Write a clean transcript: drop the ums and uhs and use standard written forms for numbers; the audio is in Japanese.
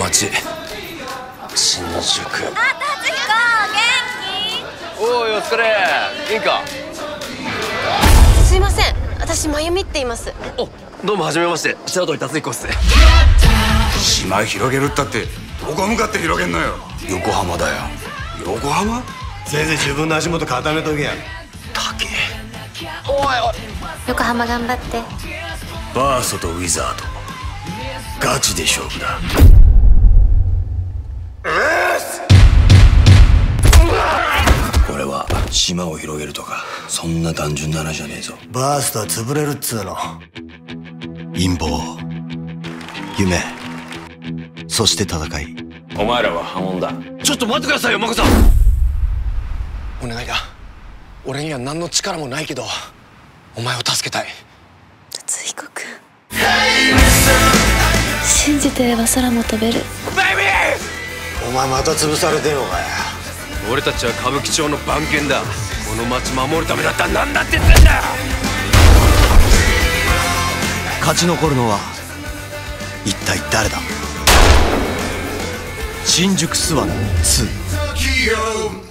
町新宿。 達彦元気？ おいお疲れ。いいか？ すいません、私真由美って言います。 お、どうもはじめまして、白鳥達彦っす。 島広げるったってどこ向かって広げんのよ。 横浜だよ。 横浜？ せいぜい自分の足元固めとけや。 竹。おいおい。 横浜頑張って。 バーストとウィザードガチで勝負だ。これは島を広げるとかそんな単純な話じゃねえぞ。バーストは潰れるっつうの。陰謀、夢、そして戦い。 お前らは破門だ。ちょっと待ってくださいよ、マコさん。お願いだ。俺には何の力もないけどお前を助けたい。 達彦君、信じてれば空も飛べる。 ベイビー！ お前また潰されてんのかよ。 俺たちは歌舞伎町の番犬だ。この街守るためだったら何だって言ってんだよ。 勝ち残るのは一体誰だ。新宿スワン2。